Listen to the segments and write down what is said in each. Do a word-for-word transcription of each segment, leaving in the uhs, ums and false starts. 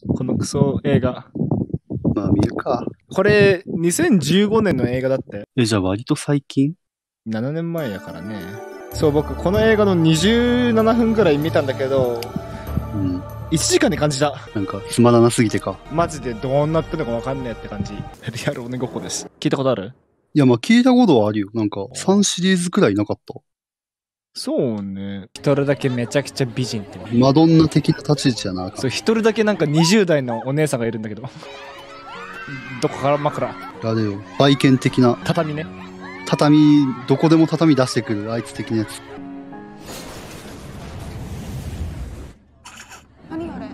このクソ映画。 まあ見るか。 これ、にせんじゅうごねんの映画だって。 え、じゃあ割と最近 ? ななねんまえやからね。そう、僕、この映画のにじゅうななふんぐらい見たんだけど、 うん。 いちじかんで感じた。 なんか、つまらなすぎてか。 マジでどうなってんのかわかんねえって感じ。リアル鬼ごっこです。聞いたことある？ いや、まあ聞いたことはあるよ。なんか、さんシリーズくらいなかった。 そうね。一人だけめちゃくちゃ美人ってね。 マドンナ的な立ち位置やな。 そう、一人だけなんかにじゅう代のお姉さんがいるんだけど。どこから枕？ あれよ、売券的な。 畳ね。 畳、どこでも畳出してくる、あいつ的なやつ。 何あれ？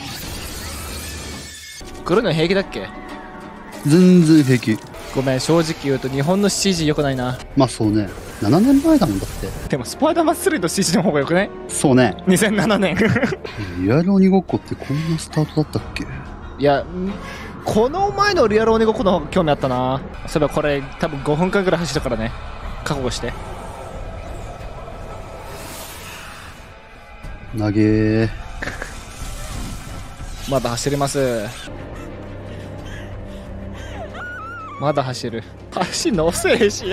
来るの平気だっけ？ 全然平気。 ごめん、正直言うと日本の シージー 良くないな。 まあそうね。ななねんまえだもんだって。 でもスパイダーマンスリーの シージー の方が良くない？ そうね。 にせんななねん。 リアル鬼ごっこってこんなスタートだったっけ？ いや、この前のリアル鬼ごっこの方が興味あったな。そういえばこれ多分ごふんかんぐらい走るからね。覚悟して。 投げー。 まだ走れます。まだ走る。足のせえし。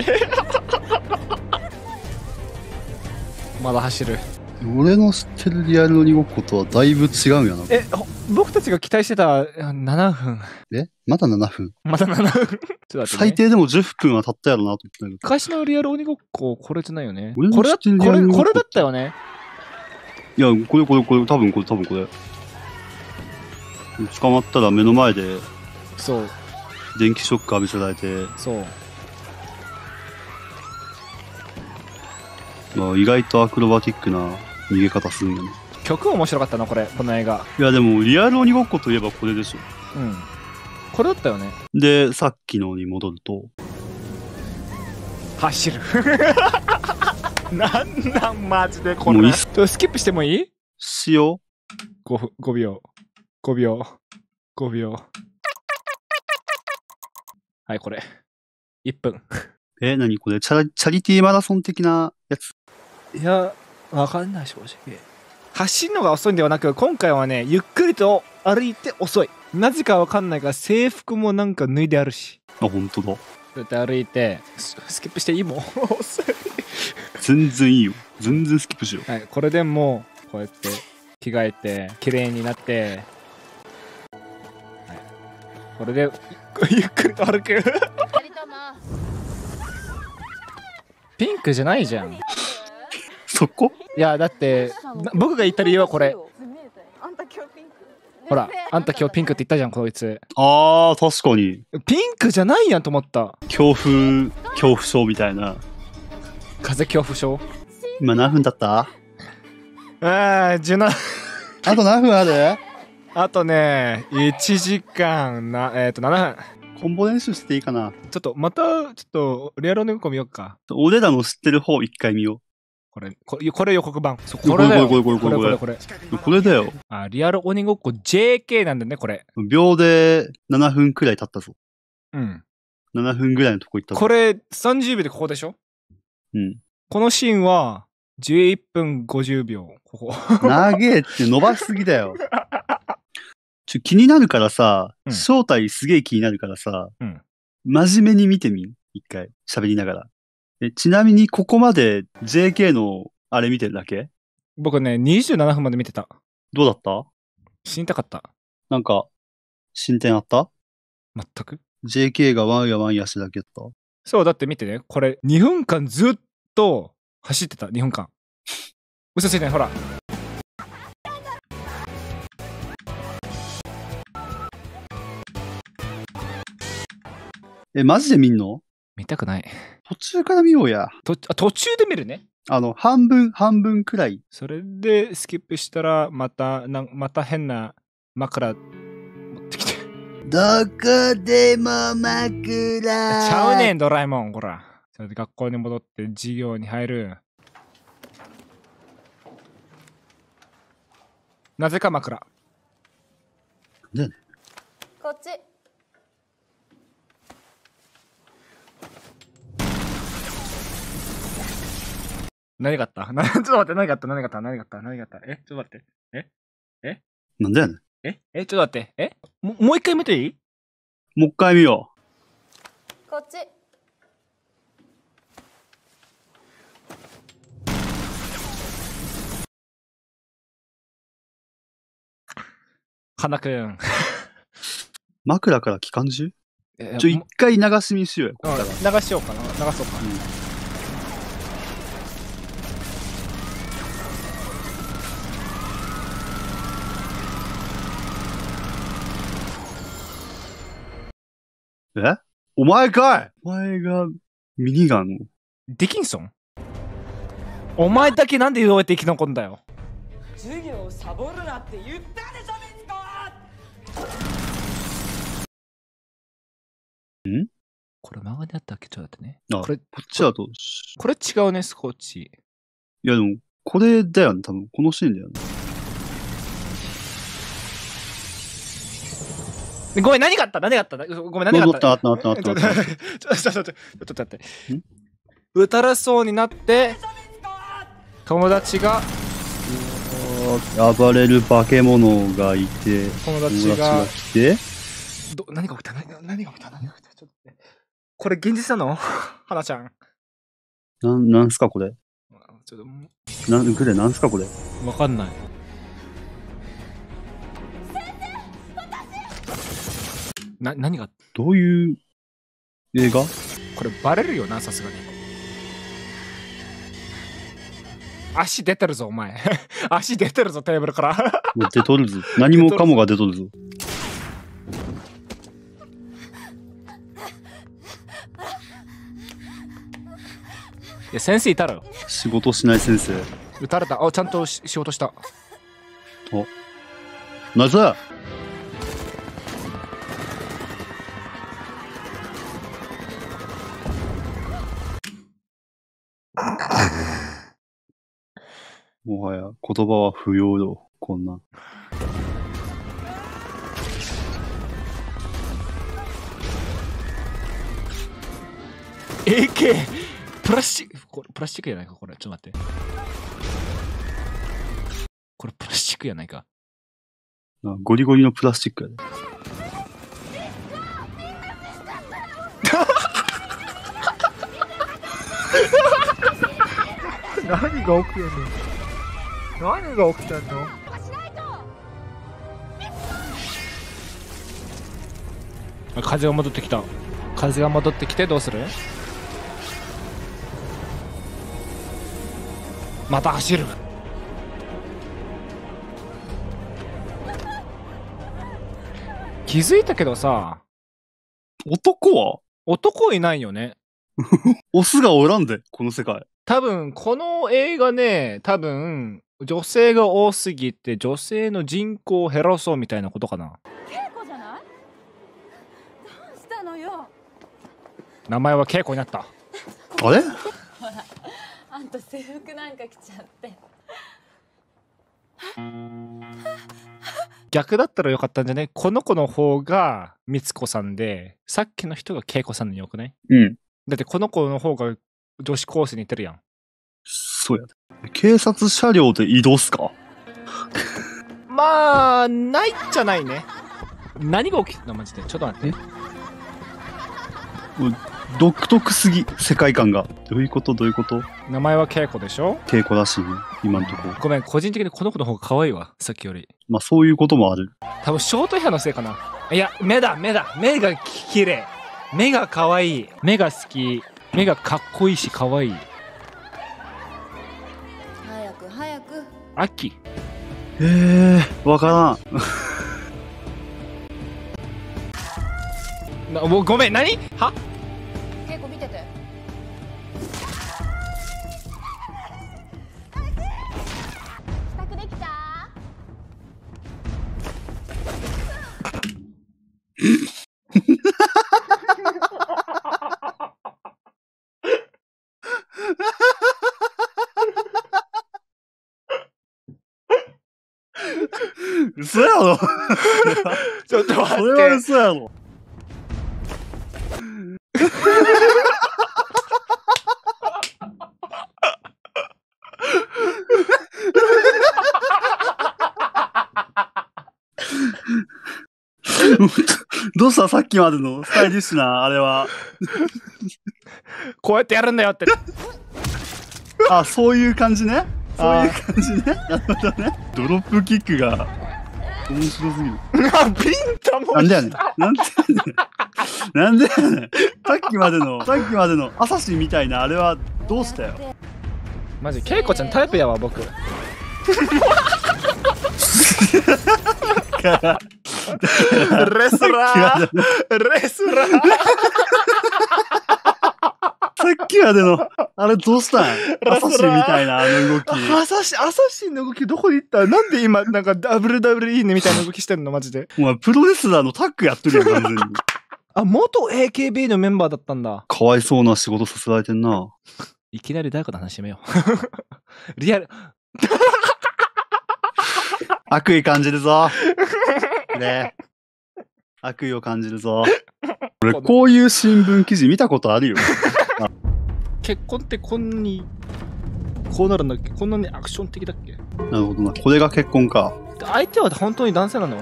まだ走る。 俺の知ってるリアル鬼ごっことはだいぶ違うんやな。 え、僕たちが期待してたななふん。 えまだななふん。 まだななふん。ちょっと待ってね、 最低でもじゅっぷんは経ったやろなと思ったけど。 昔のリアル鬼ごっこ、これじゃないよね。 俺のこれだ、 知ってるリこれ、 アル鬼ごっここれだったよね。 いや、これこれこれ、多分これ多分これ。捕まったら目の前でそう。 電気ショック浴びせられて、 そう。 まあ、意外とアクロバティックな逃げ方するんよね。 曲面白かったな、これ、この映画。 いや、でも、リアル鬼ごっこといえばこれでしょ。 うん。これだったよね。 で、さっきのに戻ると。 走る。なんなんマジでこれ。スキップしてもいい？ しよう。 ごふん、ごびょう。ごびょう。ごびょう。はい、これ。いっぷん。 え、なにこれチャ、チャリティーマラソン的なやつ？ いや、わかんない、正直。走るのが遅いんではなく、今回はね、ゆっくりと歩いて遅い。なぜかわかんないが、制服もなんか脱いであるし。 あ、ほんとだ。 こうやって歩いて、スキップしていいもん。遅い。 全然いいよ。全然スキップしよう。 はい、これでもう、こうやって着替えて、綺麗になって、はい、これで、ゆっくりと歩く。ピンクじゃないじゃん。 そこ？ いや、だって、僕が言った理由はこれ。ほら、あんた今日ピンクって言ったじゃん、こいつ。 あー、確かに。 ピンクじゃないやんと思った。 恐怖、恐怖症みたいな。 風邪恐怖症？ 今何分だった？ あー、じゅうなな。 あと何分ある？ あとね、いちじかんな、えっと、ななふん。 コンボ練習していいかな？ ちょっと、また、ちょっと、リアル鬼ごっこ見よっか。 俺らの知ってる方一回見よう。 これ、これ、これ予告版。そう、これだよ。 これこれこれこれこれ、これ。 これだよ。 あ、リアル鬼ごっこ ジェーケー なんだね、これ。 秒でななふんくらい経ったぞ。 うん。 ななふんぐらいのとこ行ったぞ。 これ、さんじゅうびょうでここでしょ？ うん。 このシーンは、じゅういっぷんごじゅうびょう。ここ。 長えって伸ばしすぎだよ。ちょ、気になるからさ、 うん、 正体すげえ気になるからさ、 うん、 真面目に見てみ一回。喋りながら。え、ちなみにここまで ジェーケー のあれ見てるだけ？ 僕ね、にじゅうななふんまで見てた。 どうだった？ 死にたかった。 なんか、進展あった？ 全く。 ジェーケー がワンやワンやしてだけやった？ そう、だって見てね。これ、にふんかんずっと走ってた。にふんかん。嘘ついてない、ほら。 え、マジで見んの？ 見たくない。 途中から見ようや。 とあ途中で見るね。 あの、半分、半分くらい。 それでスキップしたら、また、なんまた変な枕持ってきて。 どこでも枕。ちゃうねん、ドラえもん、ほら。それで学校に戻って授業に入る。なぜか枕。 ね。 こっち。 何があった？ちょっと待って、何があった？何があった？何があった？何があった？え、ちょっと待って。ええなんだよね。 ええ、ちょっと待って。えももう一回見ていい？ もう一回見よこっち。 花くん。 う。枕から機関銃えちょ、一回流し見しようよ、こうんこから。 流しようかな。流そうか。 えお前かいお前がミニガンを。 ディキンソン？お前だけなんでどうやって生き残るんだよ。 授業をサボるなって言ったでしょ、ミツコ。 んこれ漫画にあったっけ？ちょっと待ってね。 あ、 これ、 こっちだと。 これ違うね、スコッチ。 いやでも、これだよね、多分。このシーンだよね。 ごめん、何があった何があったごめん、何があったあったあったあったあったあった。 ちょっと、ちょっと、ちょっと、ちょっと待って。撃たれそうになって、友達が、 暴れる化け物がいて、 友達が来て、 ど何が起きた何が何が起きた何が起きたちょっと待って。これ現実なの花ちゃん。 なん、なんすかこれ。 ちょっともなん、グレなんすかこれ。 うわかんない。な、何がどういう映画これバレるよな、さすがに。足出てるぞ、お前。足出てるぞ、テーブルから。 もう出とるぞ。何もかもが出とるぞ。 いや、先生いたらよ。 仕事しない先生。 撃たれた。あ、ちゃんとし仕事した。 お。なぜもはや言葉は不要よ、こんな。 エーケー プラスチック、これプラスチックやないか、これ。ちょっと待って。これプラスチックやないか。 あゴリゴリのプラスチックやで。 何が起きてんの？何が起きてんの？風が戻ってきた。風が戻ってきてどうする？また走る。気づいたけどさ、 男は男いないよね。 オスがおらんで、この世界。 多分この映画ね、多分女性が多すぎて女性の人口を減らそうみたいなことかな。 稽古じゃない？どうしたのよ。 名前は稽古になった。 あれほら、あんた制服なんか着ちゃって。 逆だったらよかったんじゃね？この子の方がみつこさんで、さっきの人が恵子さんのよくない？ うん。 だってこの子の方が女子高生に似てるやん。 そうやで。警察車両で移動っすか？ まあ、ないっちゃないね。何が起きてんのマジで。ちょっと待って。 独特すぎ、世界観が。どういうことどういうこと名前は恵子でしょ？ 稽古らしいね、今んとこ。 ごめん、個人的にこの子の方が可愛いわ、さっきより。 まあそういうこともある。 多分ショートヘアのせいかな。いや、目だ、目だ。目がきれい。目が可愛い。目が好き。目がかっこいいし可愛い。 早く早く。 アッキー。 えー、わからん。 なもうごめん、何？は？ 稽古見てて。支度できた？ 嘘やろちょっと待って。 それは嘘やろどうしたさっきまでのスタイリッシュなあれは。 こうやってやるんだよって。 あ、そういう感じね。そういう感じね。なるほどね。ドロップキックが面白すぎる。 あ、ビンタもなんでやねん。なんでやねん。なんでやねん。さっきまでの、さっきまでのアサシンみたいなあれはどうしたよ。 マジケイコちゃんタイプやわ僕。レスラーレスラーさっきまでの、あれどうしたんアサシンみたいなあの動き。 アサシン、アサシンの動きどこに行った？なんで今なんか ダブリューダブリューイー みたいな動きしてんのマジで。 お前プロレスラーのタッグやってるよ完全に。 あ、元 エーケービー のメンバーだったんだ。 かわいそうな仕事させられてんな。 いきなり誰かの話やめよう。リアル。 悪意感じるぞ。ねえ。悪意を感じるぞ。俺こういう新聞記事見たことあるよ。 結婚ってこんなにこうなるんだっけ？こんなにアクション的だっけ？ なるほどな。これが結婚か。 相手は本当に男性なの？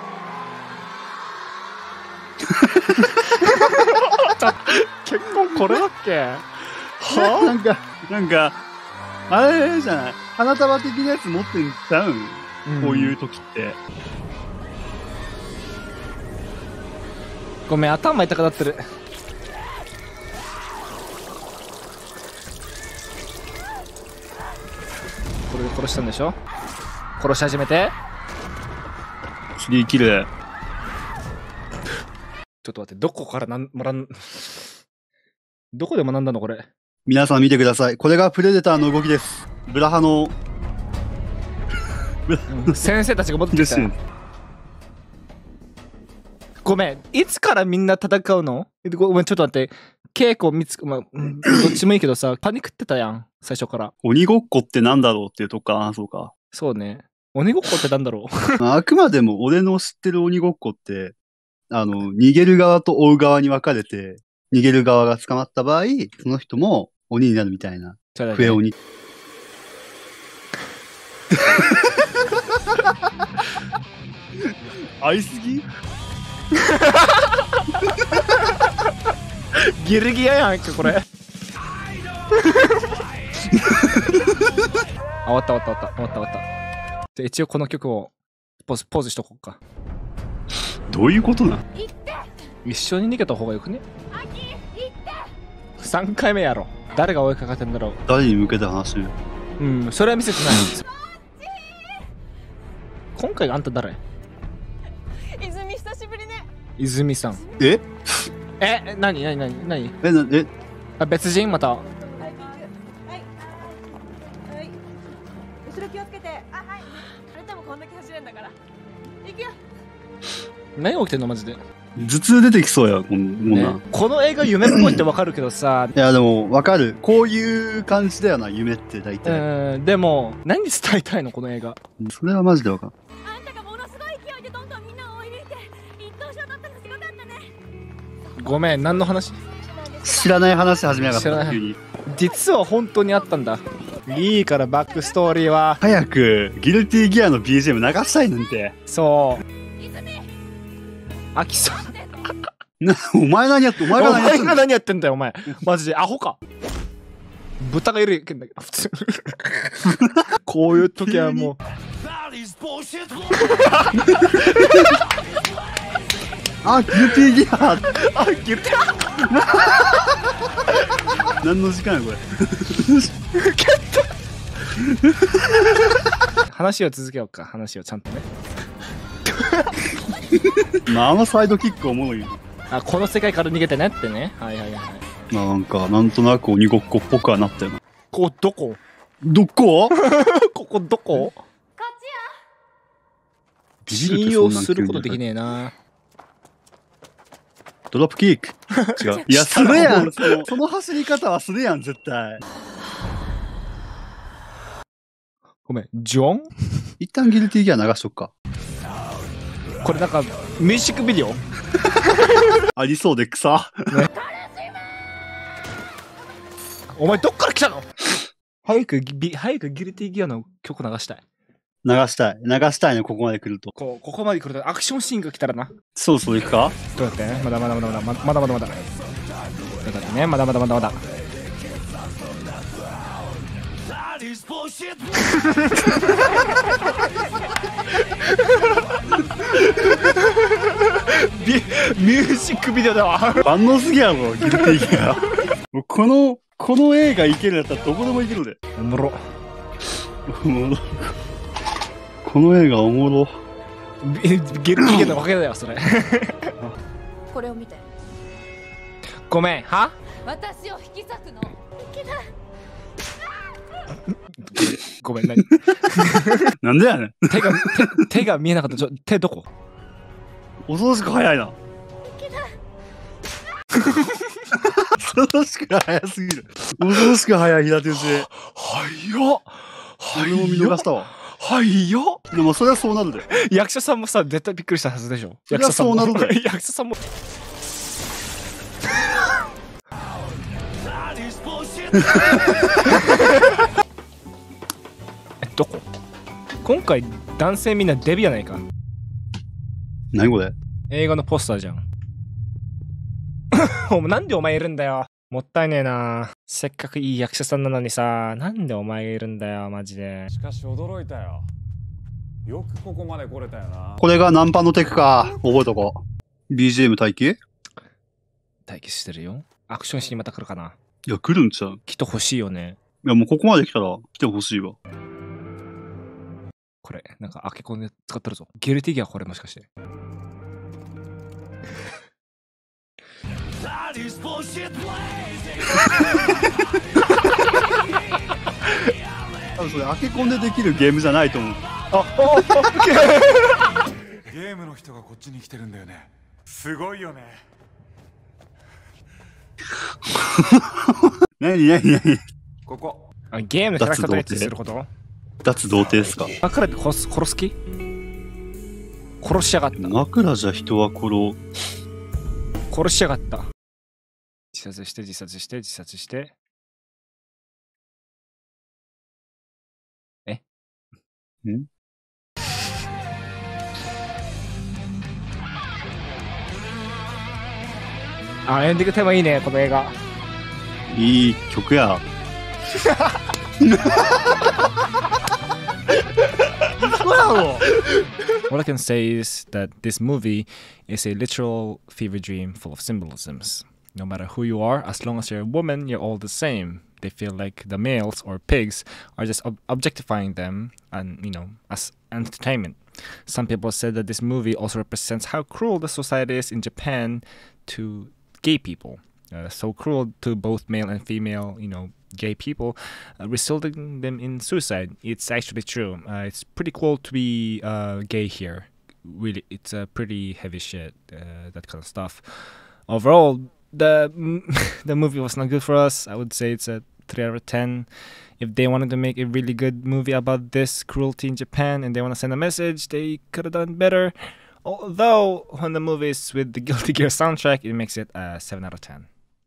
結婚これだっけ？ はなんか、なんか、あれじゃない。花束的なやつ持ってんちゃうん、うん、こういう時って。 ごめん、頭痛くなってる。これで殺したんでしょ？殺し始めて。 スリーキル。 ちょっと待って、どこからなんもらん、どこで学んだのこれ。 皆さん見てください。これがプレデターの動きです。ブラハの先生たちが戻ってきた。ごめん、いつからみんな戦うの？ごめん、ちょっと待って。稽古見つく、まあ、どっちもいいけどさ、パニックってたやん、最初から。 鬼ごっこってなんだろうっていうとこか、そうか。 そうね。鬼ごっこってなんだろうあくまでも俺の知ってる鬼ごっこって、あの、逃げる側と追う側に分かれて、逃げる側が捕まった場合、その人も鬼になるみたいな。笛鬼。合いすぎギルギアやんかこれ。あ、終わった終わった終わった終わった終わった。じゃあ一応この曲をポーズポーズしとこうか。 どういうことなの？ 一緒に逃げた方がよくね？さんかいめやろ。誰が追いかかってんだろう。 誰に向けて話？ うん、それは見せてない。今回あんた誰？ 泉久しぶりね。 泉さん。 え？ え、なになになになに？ え、な、え？ あ、別人また。 はいはいはい。後ろ気をつけて。あ、はい。あれでもこんだけ走れんだから。行くよ。 何起きてんのマジで。 頭痛出てきそうや、こんな、 ね、この映画夢っぽいってわかるけどさ。 いやでもわかる。こういう感じだよな、夢って大体。 うん、でも何伝えたいのこの映画。 それはマジでわかる。 あんたがものすごい勢いでどんどんみんなを追い抜いて一等賞取ったのすごかったね。 ごめん、何の話？ 知らない話始めやがった。急に。 実は本当にあったんだ。いいからバックストーリーは。 早くギルティギアの ビージーエム 流したいなんて。 そう。飽きそう。 な、お前何やって、お前が何やってんだよ。お前が何やってんだよ、お前。マジで、アホか。豚がいるけんだけど、普通。こういう時はもう。 あ、ギルティギア。 あ、ギルティア。何の時間や、これ。 話を続けようか、話をちゃんとね。 まあ、あのサイドキックおもろいよ。 あ、この世界から逃げてねってね。はいはいはい。 まあなんか、なんとなく鬼ごっこっぽくはなったよな。 ここどこ？ どこここどこ？ こっちや。信用することできねえな。 ドロップキック。違う。いや、するやん。その、その走り方はするやん、絶対。 ごめん、ジョン？ 一旦ギルティギア流しとくか。 これなんかミュージックビデオありそうで草、ね、 お前どっから来たの？早くビ早くギルティギアの曲流したい。 流したい。流したいね、ここまで来ると。 こう、ここまで来るとアクションシーンが来たらな。 そうそう、行くか？ どうやってまだまだまだまだまだまだまだまだ。だってね、まだまだまだまだ。ミュージックビデオだわ。 万能すぎやろ、ギルティギア。もうこの、この映画いけるやったらどこでもいけるで。 おもろ。 おもろ。この映画おもろ。 ゲルティギアのおかげだよ、それ。 これを見て。 ごめん、は？ 私を引き裂くの。 ごめん、何？ なんでやねん。 手が、手、手が見えなかった。ちょ、手どこ？ 恐ろしく早いな。恐ろしく早すぎる。恐ろしく早い平手打ちで。 早っ。 俺も見逃したわ。 早っ。 でもそれはそうなるで。 役者さんもさ、絶対びっくりしたはずでしょ。 そりゃそうなるで。 役者さんも。え、どこ？今回男性みんなデビやないか。 何これ？ 映画のポスターじゃん。お前なんでお前いるんだよ。もったいねえな。せっかくいい役者さんなのにさ、なんでお前がいるんだよ、マジで。 しかし驚いたよ。よくここまで来れたよな。 これがナンパのテクか。覚えとこう。ビージーエム 待機？ 待機してるよ。アクションシーンまた来るかな。 いや、来るんちゃう？ きっと欲しいよね。 いや、もうここまで来たら来てほしいわ。 これ、なんか開け込んで使ってるぞ。ゲルティギアこれもしかして。 多分それ開け込んでできるゲームじゃないと思う。 あ、 ゲームの人がこっちに来てるんだよね。すごいよね。 何何何？ ここ。 あ、ゲームのキャラクターとエッチすること？ 脱童貞ですか？ 枕で殺す、殺す気？殺しやがった。 枕じゃ人は殺う。 殺しやがった。自殺して自殺して自殺して。え？ ん？ あ、エンディングテーマいいね、この映画。 いい曲や。 What I can say is that this movie is a literal fever dream full of symbolisms. No matter who you are, as long as you're a woman, you're all the same. They feel like the males or pigs are just ob- objectifying them and, you know, as entertainment. Some people said that this movie also represents how cruel the society is in Japan to gay people. Uh, so cruel to both male and female, you know, gay people, uh, resulting them in suicide. It's actually true. Uh, it's pretty cool to be uh, gay here. Really, it's a uh, pretty heavy shit, uh, that kind of stuff. Overall, the the movie was not good for us. I would say it's a three out of ten. If they wanted to make a really good movie about this cruelty in Japan and they want to send a message, they could have done better. Although, when the movie is with the Guilty Gear soundtrack, it makes it a seven out of ten.